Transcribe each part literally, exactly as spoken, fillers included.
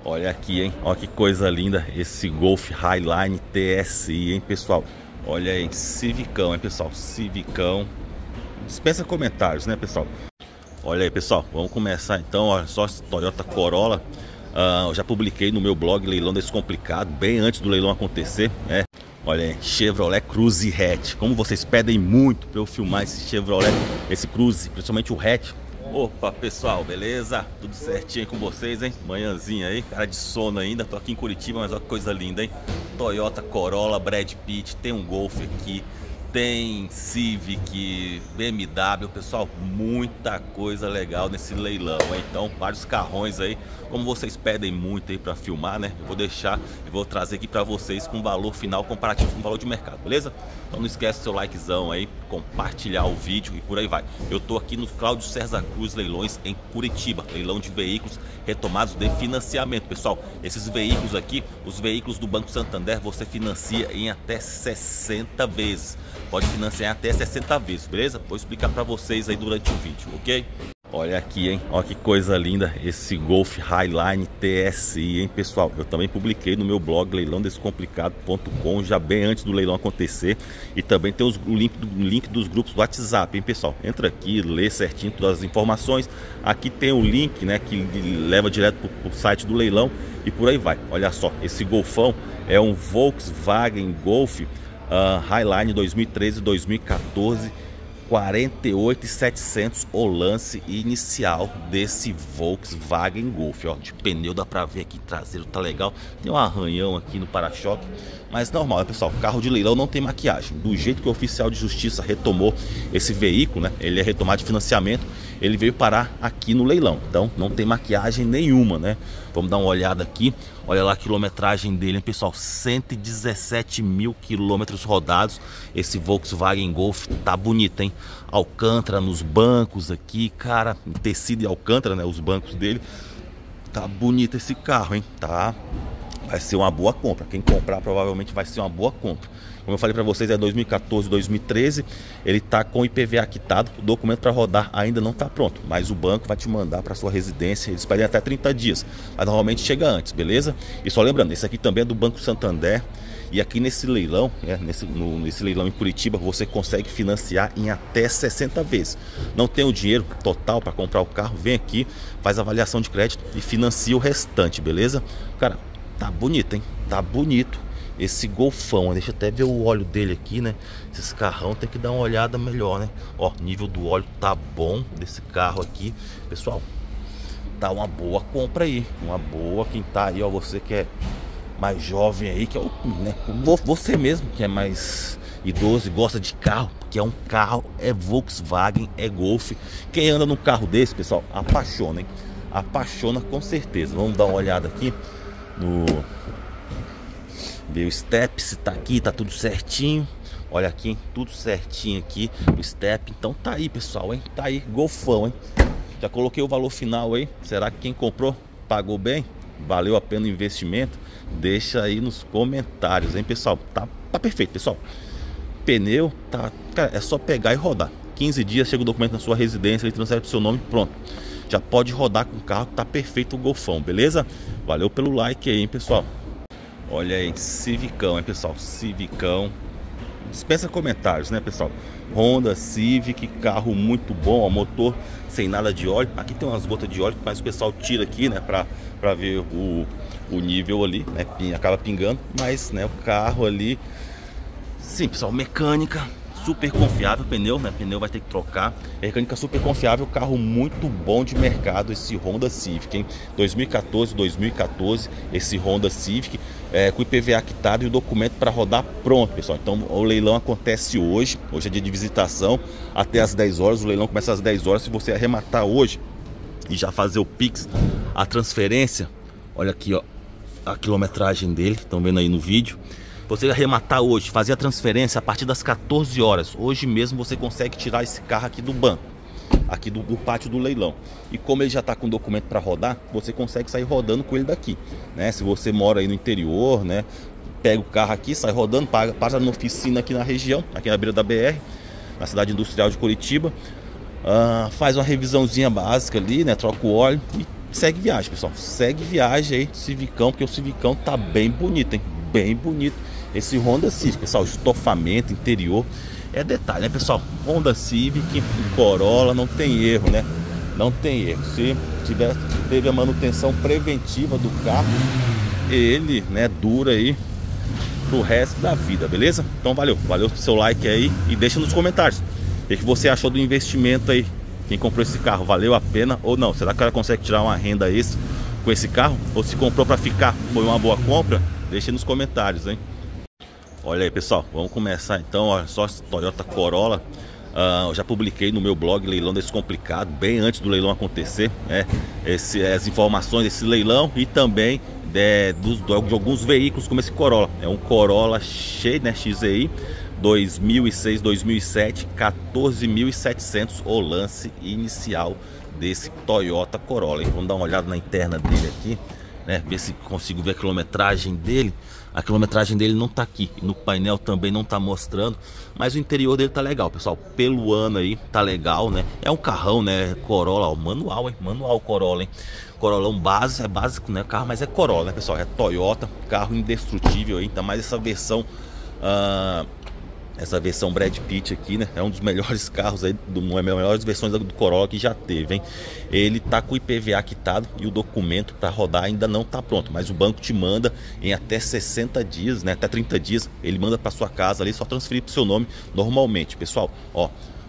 Olha aqui, hein? Olha que coisa linda esse Golf Highline T S I, hein, pessoal? Olha aí, Civicão, hein, pessoal? Civicão. Dispensa comentários, né, pessoal? Olha aí, pessoal, vamos começar então. Olha só esse Toyota Corolla. Uh, eu já publiquei no meu blog Leilão Descomplicado, bem antes do leilão acontecer, né? Olha aí, Chevrolet Cruze Hatch. Como vocês pedem muito para eu filmar esse Chevrolet, esse Cruze, principalmente o Hatch. Opa, pessoal, beleza? Tudo certinho com vocês, hein? Manhãzinha aí, cara de sono ainda. Tô aqui em Curitiba, mas olha que coisa linda, hein? Toyota Corolla, Brad Pitt, tem um Golf aqui, tem Civic, B M W, pessoal, muita coisa legal nesse leilão, hein? Então, vários carrões aí, como vocês pedem muito aí para filmar, né? Eu vou deixar, eu vou trazer aqui para vocês com valor final comparativo com o valor de mercado, beleza? Então não esquece seu likezão aí, compartilhar o vídeo e por aí vai. Eu tô aqui no Cláudio César Cruz Leilões em Curitiba, leilão de veículos retomados de financiamento, pessoal. Esses veículos aqui, os veículos do Banco Santander, você financia em até sessenta vezes. Pode financiar até sessenta vezes, beleza? Vou explicar para vocês aí durante o vídeo, ok? Olha aqui, hein? Olha que coisa linda esse Golf Highline T S I, hein, pessoal? Eu também publiquei no meu blog leilão descomplicado ponto com já bem antes do leilão acontecer. E também tem os, o link, do, link dos grupos do WhatsApp, hein, pessoal? Entra aqui, lê certinho todas as informações. Aqui tem o link, né, que leva direto para o site do leilão e por aí vai. Olha só, esse Golfão é um Volkswagen Golf Uh, Highline dois mil e treze dois mil e quatorze, quarenta e oito mil e setecentos o lance inicial desse Volkswagen Golf, ó, de pneu dá pra ver aqui, traseiro tá legal, tem um arranhão aqui no para-choque, mas normal, né, pessoal? Carro de leilão não tem maquiagem. Do jeito que o oficial de justiça retomou esse veículo, né, ele é retomado de financiamento, ele veio parar aqui no leilão, então não tem maquiagem nenhuma, né? Vamos dar uma olhada aqui, olha lá a quilometragem dele, hein, pessoal? cento e dezessete mil quilômetros rodados. Esse Volkswagen Golf tá bonito, hein? Alcântara nos bancos aqui, cara, tecido e alcântara, né? Os bancos dele, tá bonito esse carro, hein? Tá, vai ser uma boa compra. Quem comprar provavelmente vai ser uma boa compra. Como eu falei para vocês, é dois mil e quatorze, dois mil e treze. Ele tá com o I P V A quitado. O documento para rodar ainda não tá pronto, mas o banco vai te mandar para sua residência. Eles pedem até trinta dias, mas normalmente chega antes, beleza? E só lembrando, esse aqui também é do Banco Santander. E aqui nesse leilão, é, nesse, no, nesse leilão em Curitiba, você consegue financiar em até sessenta vezes. Não tem o dinheiro total para comprar o carro, vem aqui, faz avaliação de crédito e financia o restante, beleza? Cara, tá bonito, hein? Tá bonito esse Golfão. Deixa eu até ver o óleo dele aqui, né? Esses carrão tem que dar uma olhada melhor, né? Ó, nível do óleo tá bom desse carro aqui, pessoal. Tá uma boa compra aí, uma boa. Quem tá aí, ó, você que é mais jovem aí, que é o, né, você mesmo que é mais idoso e gosta de carro, porque é um carro, é Volkswagen, é Golf. Quem anda num carro desse, pessoal, apaixona, hein? Apaixona com certeza. Vamos dar uma olhada aqui no ver o step, se tá aqui, tá tudo certinho. Olha aqui, hein? Tudo certinho aqui, o step. Então tá aí, pessoal, hein? Tá aí, Golfão, hein? Já coloquei o valor final aí. Será que quem comprou pagou bem? Valeu a pena o investimento? Deixa aí nos comentários, hein, pessoal? Tá, tá perfeito, pessoal. Pneu, tá, cara, é só pegar e rodar. quinze dias chega o documento na sua residência, ele transfere pro seu nome, pronto. Já pode rodar com o carro, tá perfeito o Golfão, beleza? Valeu pelo like aí, hein, pessoal? Olha aí, Civicão, hein, pessoal? Civicão. Dispensa comentários, né, pessoal? Honda Civic, carro muito bom, ó, motor sem nada de óleo. Aqui tem umas gotas de óleo, mas o pessoal tira aqui, né, pra, pra ver o, o nível ali, né? Acaba pingando, mas, né, o carro ali. Sim, pessoal, mecânica super confiável, pneu, né? Pneu vai ter que trocar. Mecânica super confiável, carro muito bom de mercado, esse Honda Civic, hein? dois mil e quatorze, dois mil e quatorze, esse Honda Civic, é, com o I P V A quitado e o documento para rodar pronto, pessoal. Então o leilão acontece hoje, hoje é dia de visitação, até às dez horas, o leilão começa às dez horas. Se você arrematar hoje e já fazer o Pix, a transferência, olha aqui, ó, a quilometragem dele, estão vendo aí no vídeo. Você arrematar hoje, fazer a transferência a partir das quatorze horas. Hoje mesmo você consegue tirar esse carro aqui do banco, aqui do, do pátio do leilão. E como ele já está com documento para rodar, você consegue sair rodando com ele daqui, né? Se você mora aí no interior, né? Pega o carro aqui, sai rodando, paga, passa na oficina aqui na região, aqui na beira da B R, na cidade industrial de Curitiba. Uh, faz uma revisãozinha básica ali, né? Troca o óleo e segue viagem, pessoal. Segue viagem aí, Civicão, porque o Civicão tá bem bonito, hein? Bem bonito. Esse Honda Civic, pessoal, estofamento, interior. É detalhe, né, pessoal? Honda Civic, Corolla, não tem erro, né? Não tem erro. Se tiver, teve a manutenção preventiva do carro, ele, né, dura aí pro resto da vida, beleza? Então valeu, valeu pro seu like aí e deixa nos comentários o que você achou do investimento aí. Quem comprou esse carro, valeu a pena ou não? Será que ela consegue tirar uma renda extra com esse carro? Ou se comprou para ficar, foi uma boa compra? Deixa nos comentários, hein? Olha aí, pessoal, vamos começar então. Olha só, Toyota Corolla. Uh, eu já publiquei no meu blog Leilão Descomplicado, bem antes do leilão acontecer, né? Esse, as informações desse leilão e também de, dos, de alguns veículos como esse Corolla. É um Corolla cheio, né? X E I dois mil e seis, dois mil e sete, quatorze mil e setecentos o lance inicial desse Toyota Corolla, hein? Vamos dar uma olhada na interna dele aqui, né? Ver se consigo ver a quilometragem dele. A quilometragem dele não tá aqui, no painel também não tá mostrando, mas o interior dele tá legal, pessoal. Pelo ano aí, tá legal, né? É um carrão, né? Corolla, ó, manual, hein? Manual Corolla, hein? Corollão base, é básico, né? Carro, mas é Corolla, né, pessoal? É Toyota, carro indestrutível aí, ainda mais essa versão... Uh... Essa versão Brad Pitt aqui, né? É um dos melhores carros aí, do, uma das melhores versões do Corolla que já teve, hein? Ele tá com o I P V A quitado e o documento para rodar ainda não tá pronto, mas o banco te manda em até sessenta dias, né? Até trinta dias, ele manda para sua casa ali, só transferir pro seu nome normalmente, pessoal. Ó,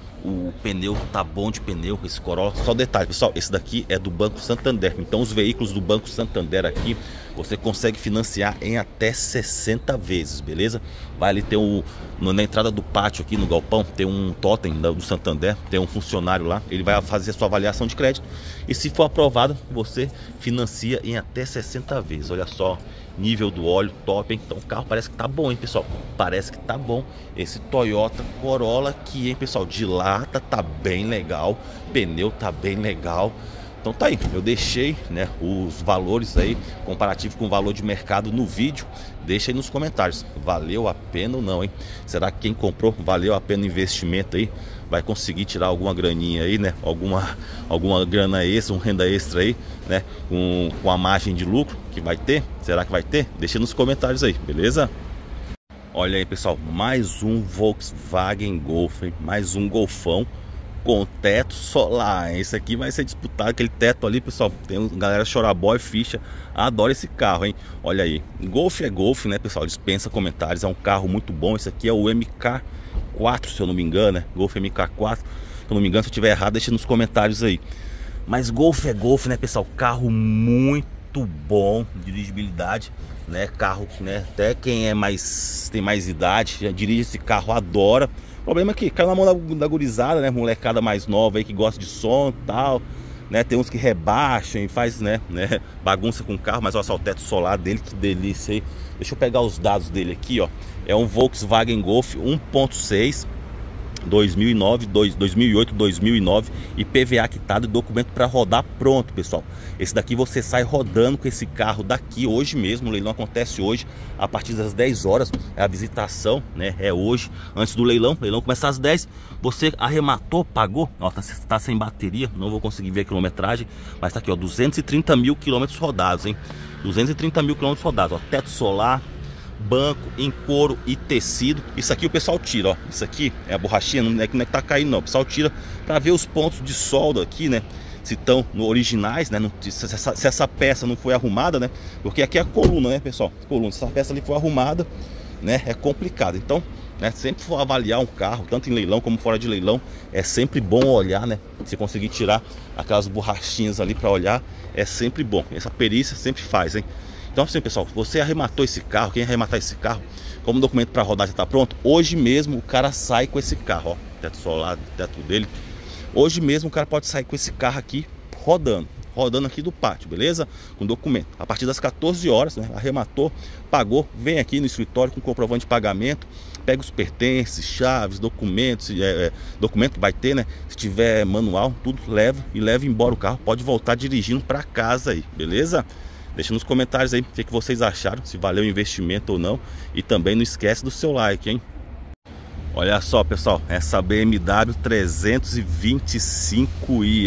o pneu tá bom de pneu, esse Corolla. Só detalhe, pessoal, esse daqui é do Banco Santander. Então os veículos do Banco Santander aqui você consegue financiar em até sessenta vezes, beleza? Vai ali ter um, na entrada do pátio aqui no galpão, tem um totem do Santander, tem um funcionário lá, ele vai fazer a sua avaliação de crédito e se for aprovado, você financia em até sessenta vezes. Olha só, nível do óleo top, hein? Então o carro parece que tá bom, hein, pessoal? Parece que tá bom esse Toyota Corolla aqui, hein, pessoal? De lata tá bem legal, pneu tá bem legal. Então tá aí, eu deixei, né, os valores aí, comparativo com o valor de mercado no vídeo. Deixa aí nos comentários, valeu a pena ou não, hein? Será que quem comprou valeu a pena o investimento aí? Vai conseguir tirar alguma graninha aí, né? Alguma, alguma grana extra, um renda extra aí, né? Com, com a margem de lucro que vai ter? Será que vai ter? Deixa nos comentários aí, beleza? Olha aí, pessoal, mais um Volkswagen Golf, hein? Mais um Golfão com teto solar. Esse aqui vai ser disputado, aquele teto ali, pessoal. Tem uma galera choraboy, ficha, adora esse carro, hein? Olha aí, Golf é Golf, né, pessoal? Dispensa comentários, é um carro muito bom. Esse aqui é o M K quatro, se eu não me engano, né? Golf M K quatro, se eu não me engano. Se eu tiver errado, deixa nos comentários aí. Mas Golf é Golf, né, pessoal? Carro muito bom, dirigibilidade, né? Carro, né? Até quem é mais, tem mais idade, já dirige esse carro, adora. O problema é que cai na mão da, da gurizada, né? Molecada mais nova aí que gosta de som e tal, né? Tem uns que rebaixam e faz, né, né? bagunça com o carro, mas olha só o teto solar dele, que delícia aí. Deixa eu pegar os dados dele aqui, ó. É um Volkswagen Golf um ponto seis, dois mil e nove, dois mil e oito, dois mil e nove, I P V A quitado e documento para rodar pronto, pessoal. Esse daqui você sai rodando com esse carro daqui hoje mesmo. O leilão acontece hoje a partir das dez horas. A visitação, né, é hoje, antes do leilão. O leilão começa às dez. Você arrematou, pagou, ó, tá, tá sem bateria, não vou conseguir ver a quilometragem, mas tá aqui, ó, duzentos e trinta mil quilômetros rodados, hein? duzentos e trinta mil quilômetros rodados, ó, teto solar, banco em couro e tecido. Isso aqui o pessoal tira, ó. Isso aqui é a borrachinha, não é que, não é que tá caindo não. O pessoal tira para ver os pontos de solda aqui, né? Se estão no originais, né? Se essa, se essa peça não foi arrumada, né? Porque aqui é a coluna, né, pessoal? Coluna. Se essa peça ali for arrumada, né? É complicado. Então, né? Sempre for avaliar um carro, tanto em leilão como fora de leilão, é sempre bom olhar, né? Se conseguir tirar aquelas borrachinhas ali para olhar, é sempre bom. Essa perícia sempre faz, hein? Então assim, pessoal, você arrematou esse carro, quem arrematar esse carro, como o documento para rodar já está pronto, hoje mesmo o cara sai com esse carro, ó, teto solar, teto dele. Hoje mesmo o cara pode sair com esse carro aqui rodando, rodando aqui do pátio, beleza? Com documento. A partir das quatorze horas, né, arrematou, pagou, vem aqui no escritório com comprovante de pagamento, pega os pertences, chaves, documentos, é, é, documento vai ter, né? Se tiver manual, tudo leva e leva embora o carro, pode voltar dirigindo para casa aí, beleza? Deixa nos comentários aí o que, que vocês acharam, se valeu o investimento ou não. E também não esquece do seu like, hein? Olha só, pessoal, essa B M W trezentos e vinte e cinco i, hein?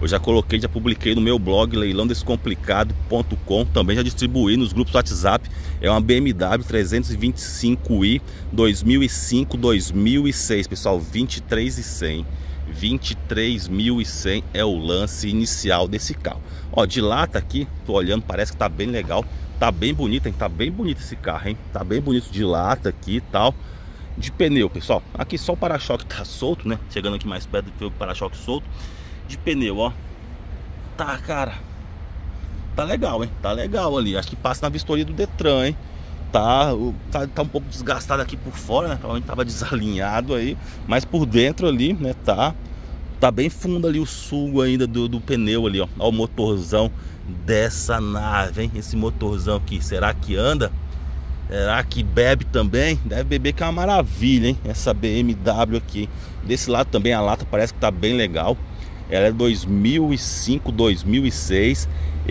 Eu já coloquei, já publiquei no meu blog leilão descomplicado ponto com, também já distribuí nos grupos do WhatsApp. É uma B M W trezentos e vinte e cinco i dois mil e cinco, dois mil e seis, pessoal, vinte e três mil e cem. vinte e três mil e cem é o lance inicial desse carro. Ó, de lata aqui, tô olhando, parece que tá bem legal, tá bem bonito, hein? Tá bem bonito esse carro, hein? Tá bem bonito de lata aqui e tal. De pneu, pessoal, aqui só o para-choque tá solto, né? Chegando aqui mais perto do que o para-choque solto. De pneu, ó, tá, cara, tá legal, hein? Tá legal ali, acho que passa na vistoria do Detran, hein? Tá, tá, tá um pouco desgastado aqui por fora, né? Provavelmente tava desalinhado aí, mas por dentro ali, né, tá Tá bem fundo ali o sugo ainda do, do pneu ali, ó. Ó o motorzão dessa nave, hein? Esse motorzão aqui, será que anda? Será que bebe também? Deve beber, que é uma maravilha, hein? Essa B M W aqui. Desse lado também a lata parece que tá bem legal. Ela é dois mil e cinco, dois mil e seis.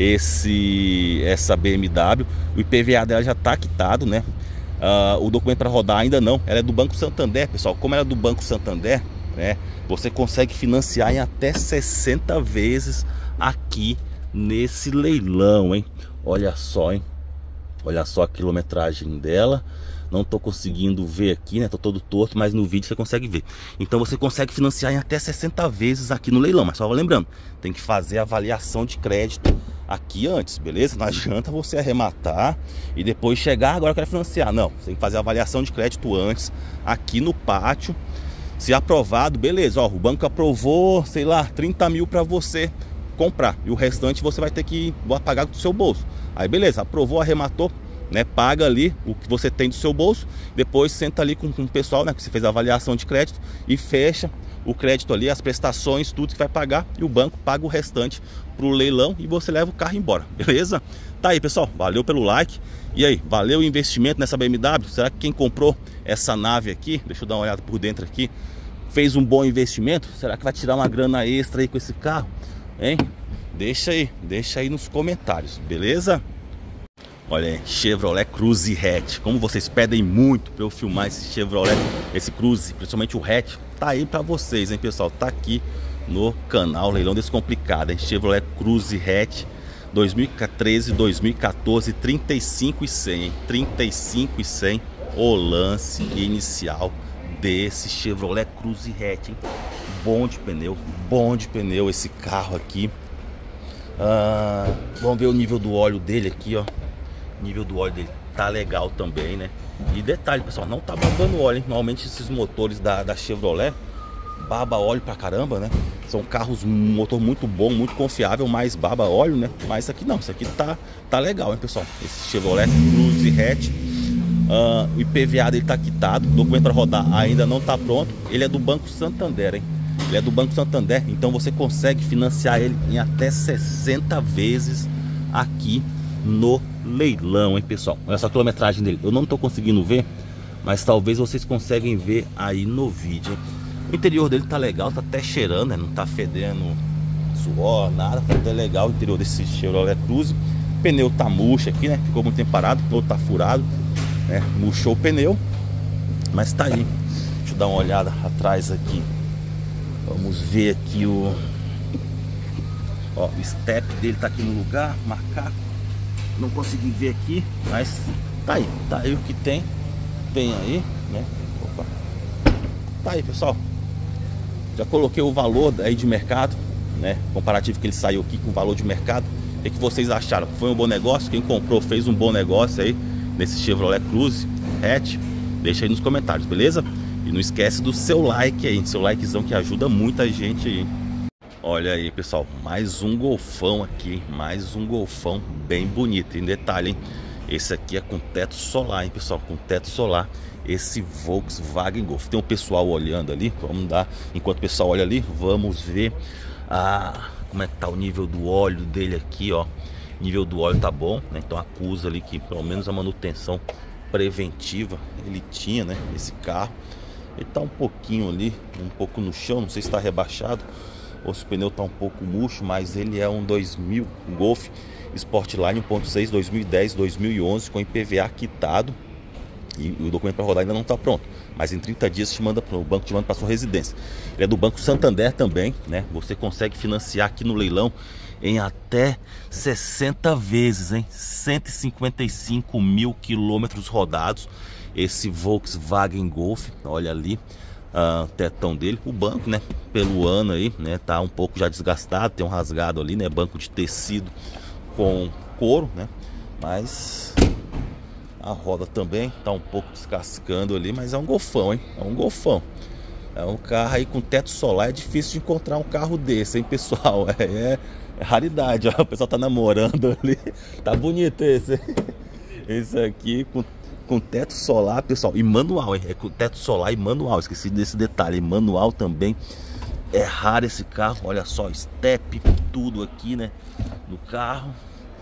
Esse, essa B M W. O I P V A dela já tá quitado, né? Uh, o documento para rodar ainda não. Ela é do Banco Santander, pessoal. Como ela é do Banco Santander, né, você consegue financiar em até sessenta vezes aqui nesse leilão, hein? Olha só, hein? Olha só a quilometragem dela. Não tô conseguindo ver aqui, né? Tô todo torto, mas no vídeo você consegue ver. Então você consegue financiar em até sessenta vezes aqui no leilão. Mas só lembrando, tem que fazer a avaliação de crédito aqui antes, beleza? Não adianta você arrematar e depois chegar, agora eu quero financiar. Não, você tem que fazer a avaliação de crédito antes, aqui no pátio. Se aprovado, beleza, ó, o banco aprovou, sei lá, trinta mil para você comprar. E o restante você vai ter que pagar do seu bolso. Aí beleza, aprovou, arrematou, né? Paga ali o que você tem do seu bolso. Depois senta ali com, com o pessoal, né? Que você fez a avaliação de crédito e fecha o crédito ali, as prestações, tudo que vai pagar. E o banco paga o restante pro leilão e você leva o carro embora, beleza? Tá aí, pessoal, valeu pelo like. E aí, valeu o investimento nessa B M W? Será que quem comprou essa nave aqui, deixa eu dar uma olhada por dentro aqui, fez um bom investimento? Será que vai tirar uma grana extra aí com esse carro, hein? Deixa aí, deixa aí nos comentários, beleza? Olha aí, Chevrolet Cruze Hatch. Como vocês pedem muito para eu filmar esse Chevrolet, esse Cruze, principalmente o Hatch, tá aí para vocês, hein, pessoal? Tá aqui no canal Leilão Descomplicado, hein? Chevrolet Cruze Hatch dois mil e treze, dois mil e quatorze, trinta e cinco mil e cem, hein? trinta e cinco mil e cem o lance inicial desse Chevrolet Cruze Hatch, hein? Bom de pneu, bom de pneu esse carro aqui. Ah, vamos ver o nível do óleo dele aqui, ó. O nível do óleo dele tá legal também, né? E detalhe, pessoal, não tá babando óleo, hein? Normalmente esses motores da, da Chevrolet baba óleo pra caramba, né? São carros, um motor muito bom, muito confiável, mas baba óleo, né? Mas isso aqui não, isso aqui tá, tá legal, hein, pessoal? Esse Chevrolet Cruze Hatch. Uh, o I P V A dele tá quitado, o documento para rodar ainda não tá pronto. Ele é do Banco Santander, hein? Ele é do Banco Santander, então você consegue financiar ele em até sessenta vezes aqui no leilão, hein, pessoal? Olha só a quilometragem dele. Eu não tô conseguindo ver, mas talvez vocês conseguem ver aí no vídeo, hein? O interior dele tá legal, tá até cheirando, né? Não tá fedendo suor, nada, tá até legal o interior desse Chevrolet Cruze. O pneu tá murcho aqui, né? Ficou muito tempo parado, todo tá furado, né? Murchou o pneu, mas tá aí. Deixa eu dar uma olhada atrás aqui. Vamos ver aqui o... Ó, o step dele tá aqui no lugar, macaco. Não consegui ver aqui, mas tá aí, tá aí o que tem. Tem aí, né? Opa. Tá aí, pessoal. Já coloquei o valor aí de mercado, né? Comparativo que ele saiu aqui com o valor de mercado. O que, que vocês acharam? Foi um bom negócio? Quem comprou fez um bom negócio aí nesse Chevrolet Cruze Hatch? Deixa aí nos comentários, beleza? E não esquece do seu like aí, seu likezão que ajuda muita gente aí. Olha aí, pessoal, mais um golfão aqui, hein? Mais um golfão bem bonito. Em detalhe, hein? Esse aqui é com teto solar, hein, pessoal? Com teto solar. Esse Volkswagen Golf. Tem um pessoal olhando ali. Vamos dar, enquanto o pessoal olha ali, vamos ver ah, como é que tá o nível do óleo dele aqui, ó. O nível do óleo tá bom, né? Então acusa ali que pelo menos a manutenção preventiva ele tinha, né? Esse carro. Ele tá um pouquinho ali, um pouco no chão, não sei se está rebaixado ou se o pneu tá um pouco murcho, mas ele é um dois mil, um Golf Sportline um ponto seis, dois mil e dez, dois mil e onze, com I P V A quitado. E o documento para rodar ainda não está pronto, mas em trinta dias te manda, o banco te manda para sua residência. Ele é do Banco Santander também, né? Você consegue financiar aqui no leilão em até sessenta vezes, hein? cento e cinquenta e cinco mil quilômetros rodados. Esse Volkswagen Golf, olha ali o uh, tetão dele. O banco, né, pelo ano aí, né, tá um pouco já desgastado, tem um rasgado ali, né, banco de tecido com couro, né, mas a roda também tá um pouco descascando ali, mas é um golfão, hein, é um golfão. É um carro aí com teto solar. É difícil de encontrar um carro desse, hein, pessoal. É, é, é raridade, ó. O pessoal tá namorando ali. Tá bonito esse. Esse aqui com, com teto solar, pessoal. E manual, hein? É com teto solar e manual. Esqueci desse detalhe. Manual também. É raro esse carro. Olha só, step, tudo aqui, né? No carro.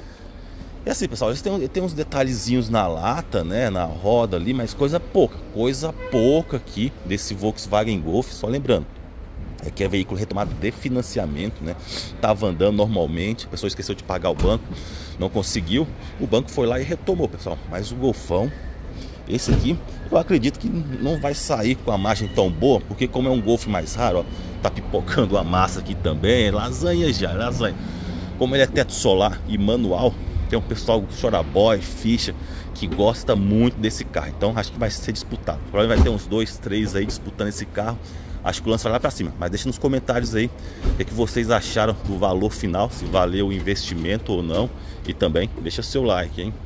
E assim, pessoal, eles têm, tem uns detalhezinhos na lata, né, na roda ali, mas coisa pouca, coisa pouca aqui desse Volkswagen Golf. Só lembrando, é que é veículo retomado de financiamento, né? Tava andando normalmente, a pessoa esqueceu de pagar o banco, não conseguiu, o banco foi lá e retomou, pessoal. Mas o Golfão, esse aqui, eu acredito que não vai sair com a margem tão boa, porque como é um Golf mais raro, ó, tá pipocando a massa aqui também, lasanha já, lasanha. Como ele é teto solar e manual, tem um pessoal choraboy, ficha, que gosta muito desse carro. Então acho que vai ser disputado. Provavelmente vai ter uns dois, três aí disputando esse carro. Acho que o lance vai lá pra cima. Mas deixa nos comentários aí o que, é que vocês acharam do valor final, se valeu o investimento ou não. E também deixa seu like, hein.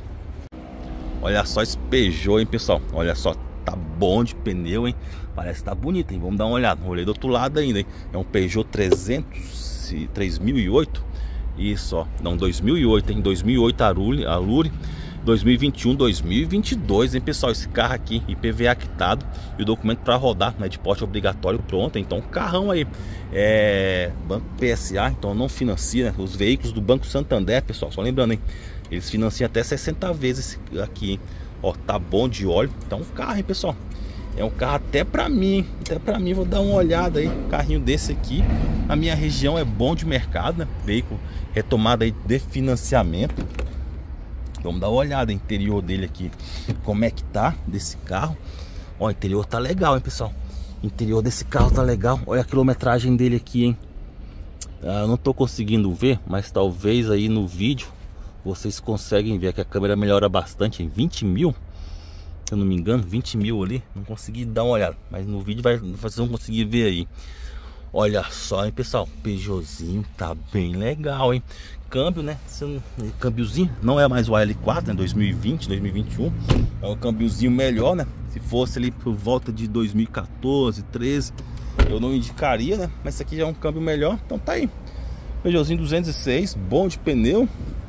Olha só esse Peugeot, hein, pessoal. Olha só, tá bom de pneu, hein. Parece que tá bonito, hein. Vamos dar uma olhada. Olhei do outro lado ainda, hein. É um Peugeot trezentos, três mil e oito. Isso, ó, não, dois mil e oito, hein, dois mil e oito Alure, Alure, dois mil e vinte e um, dois mil e vinte e dois, hein, pessoal, esse carro aqui, I P V A quitado e o documento para rodar, né, de porte obrigatório pronto. Então, carrão aí, é, Banco P S A, então não financia, né, os veículos do Banco Santander, pessoal, só lembrando, hein, eles financiam até sessenta vezes esse aqui, hein, ó, tá bom de óleo, então um carro, hein, pessoal. É um carro até pra mim, até pra mim, vou dar uma olhada aí, um carrinho desse aqui, na minha região é bom de mercado, né? Veículo retomado aí de financiamento. Vamos dar uma olhada, o interior dele aqui, como é que tá desse carro. Ó, o interior tá legal, hein, pessoal. O interior desse carro tá legal, olha a quilometragem dele aqui, hein. Ah, eu não tô conseguindo ver, mas talvez aí no vídeo vocês conseguem ver que a câmera melhora bastante, em vinte mil. Se eu não me engano, vinte mil ali. Não consegui dar uma olhada, mas no vídeo vai, vocês vão conseguir ver aí. Olha só, hein, pessoal. Peugeotzinho tá bem legal, hein. Câmbio, né, câmbiozinho. Não é mais o A L quatro, né, dois mil e vinte, dois mil e vinte e um. É um câmbiozinho melhor, né. Se fosse ali por volta de dois mil e quatorze, treze, eu não indicaria, né. Mas esse aqui já é um câmbio melhor. Então tá aí, Peugeotzinho duzentos e seis, bom de pneu,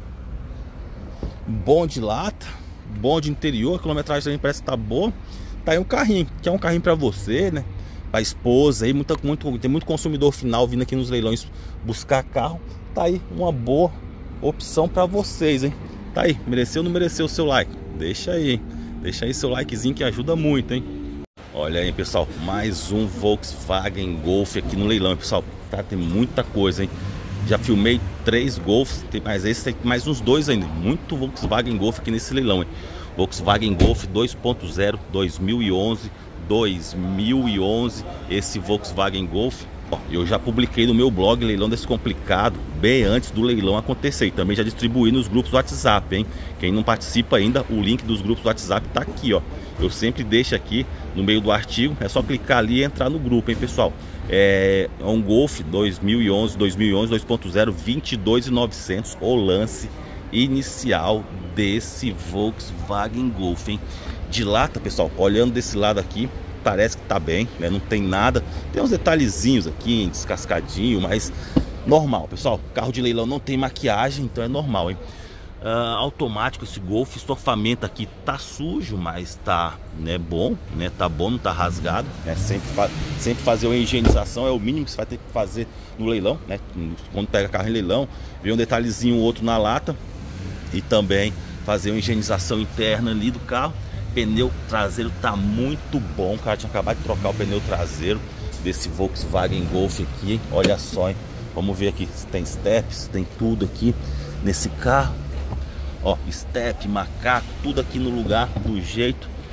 bom de lata, bom de interior, a quilometragem também parece que tá boa. Tá aí um carrinho, que é um carrinho pra você, né, pra esposa aí, muita, muito, tem muito consumidor final vindo aqui nos leilões buscar carro. Tá aí uma boa opção pra vocês, hein. Tá aí, mereceu ou não mereceu o seu like? Deixa aí, hein? Deixa aí seu likezinho que ajuda muito, hein. Olha aí, pessoal, mais um Volkswagen Golf aqui no leilão, pessoal. Tá, tem muita coisa, hein. Já filmei três Golfs, tem mais esse, tem mais uns dois ainda. Muito Volkswagen Golf aqui nesse leilão, hein? Volkswagen Golf dois ponto zero, dois mil e onze, dois mil e onze, esse Volkswagen Golf. Ó, eu já publiquei no meu blog Leilão Descomplicado bem antes do leilão acontecer. E também já distribuí nos grupos do WhatsApp, hein? Quem não participa ainda, o link dos grupos do WhatsApp tá aqui, ó. Eu sempre deixo aqui no meio do artigo, é só clicar ali e entrar no grupo, hein, pessoal. É um Golf dois mil e onze, dois mil e onze, dois ponto zero, vinte e dois mil e novecentos, o lance inicial desse Volkswagen Golf, hein? De lata, pessoal, olhando desse lado aqui, parece que tá bem, né? Não tem nada, tem uns detalhezinhos aqui, descascadinho, mas normal, pessoal. Carro de leilão não tem maquiagem, então é normal, hein? Uh, automático esse Golf, estofamento aqui tá sujo, mas tá, né, bom, né, tá bom, não tá rasgado, né, sempre, fa sempre fazer uma higienização é o mínimo que você vai ter que fazer no leilão, né, quando pega carro em leilão, vem um detalhezinho outro na lata e também fazer uma higienização interna ali do carro. Pneu traseiro tá muito bom, o cara tinha acabado de trocar o pneu traseiro desse Volkswagen Golf aqui, hein? Olha só, hein? Vamos ver aqui se tem steps, tem tudo aqui nesse carro. Ó, step, macaco, tudo aqui no lugar, do jeito que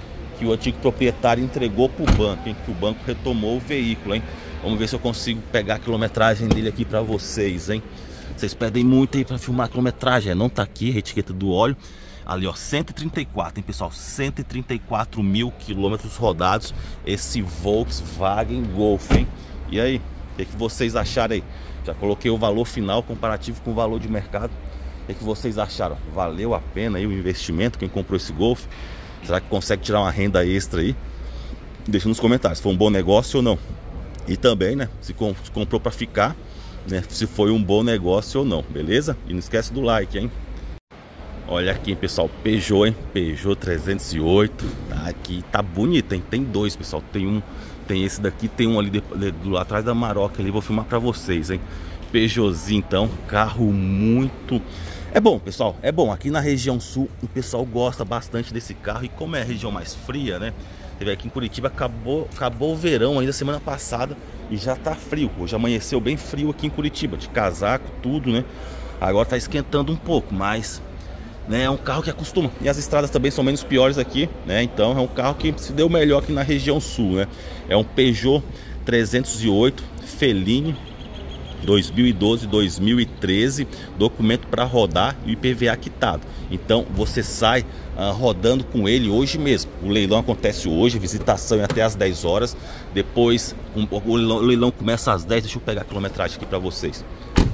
que o antigo proprietário entregou para o banco, hein? Que o banco retomou o veículo, hein? Vamos ver se eu consigo pegar a quilometragem dele aqui para vocês, hein? Vocês pedem muito aí para filmar a quilometragem, não tá aqui a etiqueta do óleo. Ali, ó, cento e trinta e quatro, hein, pessoal? cento e trinta e quatro mil quilômetros rodados esse Volkswagen Golf, hein? E aí, o que, que vocês acharam aí? Já coloquei o valor final comparativo com o valor de mercado. O que, que vocês acharam? Valeu a pena aí o investimento? Quem comprou esse Golf? Será que consegue tirar uma renda extra aí? Deixa nos comentários se foi um bom negócio ou não. E também, né, se, comp se comprou para ficar, né, se foi um bom negócio ou não, beleza? E não esquece do like, hein? Olha aqui, pessoal, Peugeot, hein? Peugeot trezentos e oito, tá aqui, tá bonito, hein? Tem dois, pessoal, tem um, tem esse daqui, tem um ali de, de, do lado atrás da Maroc ali, vou filmar pra vocês, hein? Peugeotzinho, então, carro muito... É bom, pessoal, é bom, aqui na região sul o pessoal gosta bastante desse carro. E como é a região mais fria, né? Teve aqui em Curitiba, acabou, acabou o verão ainda semana passada e já tá frio. Hoje amanheceu bem frio aqui em Curitiba, de casaco, tudo, né? Agora tá esquentando um pouco, mas... né, é um carro que acostuma. E as estradas também são menos piores aqui, né? Então é um carro que se deu melhor aqui na região sul, né? É um Peugeot trezentos e oito Feline dois mil e doze, dois mil e treze, documento para rodar e I P V A quitado. Então você sai uh, rodando com ele hoje mesmo. O leilão acontece hoje, visitação é até às dez horas. Depois um, o, leilão, o leilão começa às dez. Deixa eu pegar a quilometragem aqui para vocês.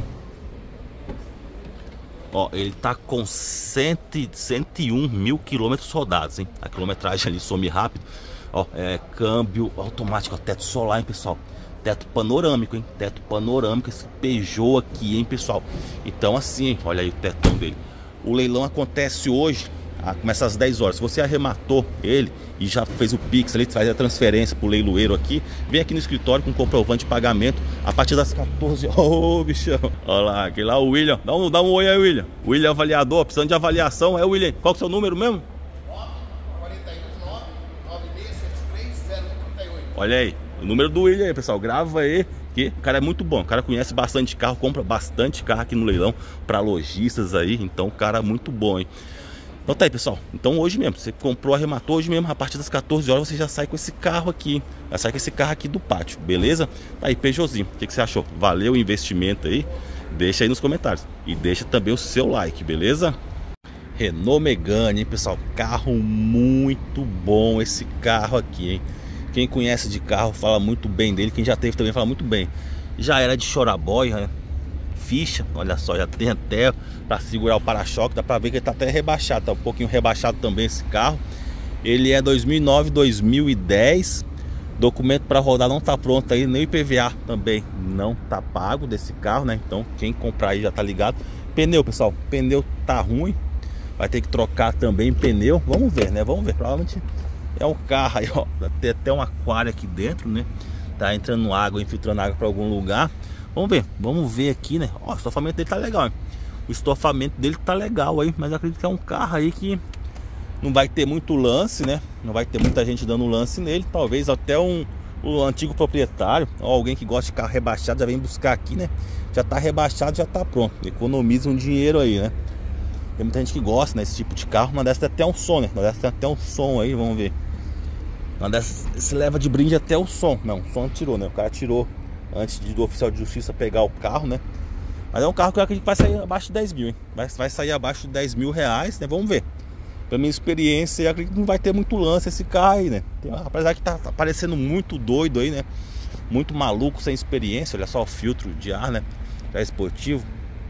Ó, ele tá com cento e um mil quilômetros rodados, hein? A quilometragem ali some rápido. Ó, é câmbio automático, ó, teto solar, hein, pessoal? Teto panorâmico, hein? Teto panorâmico, esse Peugeot aqui, hein, pessoal? Então assim, hein? Olha aí o tetão dele. O leilão acontece hoje, ah, começa às dez horas. Se você arrematou ele e já fez o Pix ali, faz a transferência pro leiloeiro aqui, vem aqui no escritório com comprovante de pagamento a partir das quatorze horas. Ô, oh, bichão! Olha lá, aquele lá, o William. Dá um, dá um oi aí, William. William avaliador, precisando de avaliação. É, William, qual que é o seu número mesmo? Olha aí, o número do William aí, pessoal. Grava aí, que o cara é muito bom. O cara conhece bastante carro, compra bastante carro aqui no leilão para lojistas aí. Então o cara é muito bom, hein? Então tá aí, pessoal. Então hoje mesmo, você comprou, arrematou hoje mesmo, a partir das quatorze horas você já sai com esse carro aqui. Já sai com esse carro aqui do pátio, beleza? Tá aí, Peugeotzinho. O que, que você achou? Valeu o investimento aí? Deixa aí nos comentários. E deixa também o seu like, beleza? Renault Megane, hein, pessoal? Carro muito bom esse carro aqui, hein? Quem conhece de carro fala muito bem dele. Quem já teve também fala muito bem. Já era de choraboy, né? Ficha, olha só, já tem até para segurar o para-choque. Dá para ver que ele tá até rebaixado, tá um pouquinho rebaixado também esse carro. Ele é dois mil e nove, dois mil e dez. Documento para rodar não tá pronto aí, nem o I P V A também não tá pago desse carro, né? Então quem comprar aí já tá ligado. Pneu, pessoal, pneu tá ruim, vai ter que trocar também pneu. Vamos ver, né? Vamos ver, provavelmente é um carro aí, ó, tem até um aquário aqui dentro, né? Tá entrando água, infiltrando água para algum lugar. Vamos ver, vamos ver aqui, né? Ó, o estofamento dele tá legal, hein? O estofamento dele tá legal aí, mas eu acredito que é um carro aí que não vai ter muito lance, né? Não vai ter muita gente dando lance nele. Talvez até um, o antigo proprietário, ou alguém que gosta de carro rebaixado já vem buscar aqui, né? Já tá rebaixado, já tá pronto. Economiza um dinheiro aí, né? Tem muita gente que gosta, né? Esse tipo de carro. Uma dessas tem até um som, né? Uma dessas tem até um som aí, vamos ver. Uma dessas se leva de brinde até o som. Não, o som tirou, né? O cara tirou antes de, do oficial de justiça pegar o carro, né? Mas é um carro que eu acredito que vai sair abaixo de dez mil, hein? Vai, vai sair abaixo de dez mil reais, né? Vamos ver. Pela minha experiência, eu acredito que não vai ter muito lance esse carro aí, né? Tem, apesar que tá, tá parecendo muito doido aí, né? Muito maluco, sem experiência. Olha só o filtro de ar, né? Já esportivo.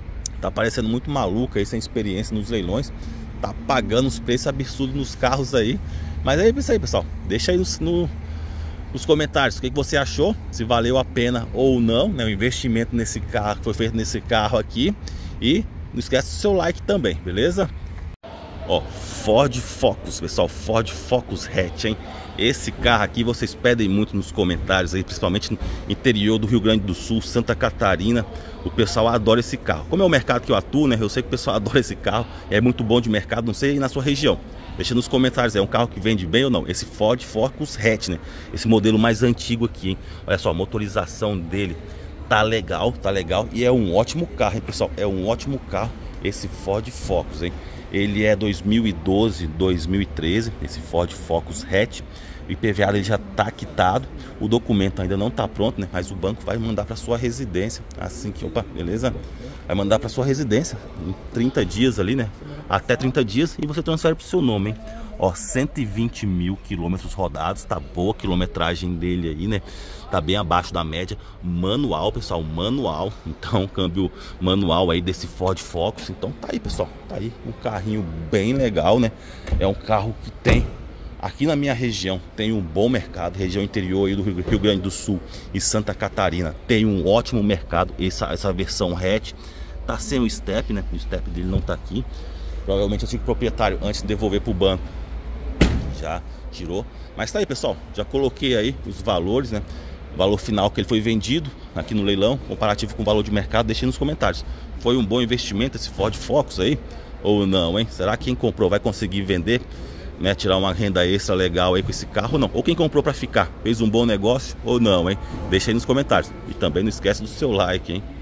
Tá parecendo muito maluco aí, sem experiência nos leilões. Tá pagando os preços absurdos nos carros aí. Mas é isso aí, pessoal. Deixa aí no, no, nos comentários o que, que você achou. Se valeu a pena ou não, né? O investimento nesse carro, que foi feito nesse carro aqui. E não esquece do seu like também, beleza? Ó, Ford Focus, pessoal. Ford Focus Hatch, hein? Esse carro aqui vocês pedem muito nos comentários aí, principalmente no interior do Rio Grande do Sul, Santa Catarina. O pessoal adora esse carro. Como é o mercado que eu atuo, né? Eu sei que o pessoal adora esse carro. É muito bom de mercado, não sei aí na sua região. Deixa nos comentários, é um carro que vende bem ou não? Esse Ford Focus Hatch, né? Esse modelo mais antigo aqui, hein? Olha só, a motorização dele tá legal, tá legal. E é um ótimo carro, hein, pessoal? É um ótimo carro esse Ford Focus, hein? Ele é dois mil e doze, dois mil e treze, esse Ford Focus hatch. O I P V A ele já está quitado, o documento ainda não está pronto, né? Mas o banco vai mandar para sua residência, assim que, opa, beleza? Vai mandar para sua residência em trinta dias ali, né? Até trinta dias e você transfere para o seu nome, hein? Ó, cento e vinte mil quilômetros rodados, tá boa a quilometragem dele aí, né? Tá bem abaixo da média. Manual, pessoal, manual. Então, câmbio manual aí desse Ford Focus. Então tá aí, pessoal, tá aí um carrinho bem legal, né? É um carro que tem... Aqui na minha região tem um bom mercado, região interior aí do Rio Grande do Sul e Santa Catarina tem um ótimo mercado. Essa, essa versão hatch tá sem o step, né? O step dele não tá aqui. Provavelmente eu tive proprietário antes de devolver pro banco já tirou. Mas tá aí, pessoal, já coloquei aí os valores, né? O valor final que ele foi vendido aqui no leilão, comparativo com o valor de mercado, deixei nos comentários. Foi um bom investimento esse Ford Focus aí ou não, hein? Será que quem comprou vai conseguir vender, né, tirar uma renda extra legal aí com esse carro ou não? Ou quem comprou para ficar, fez um bom negócio ou não, hein? Deixa aí nos comentários. E também não esquece do seu like, hein?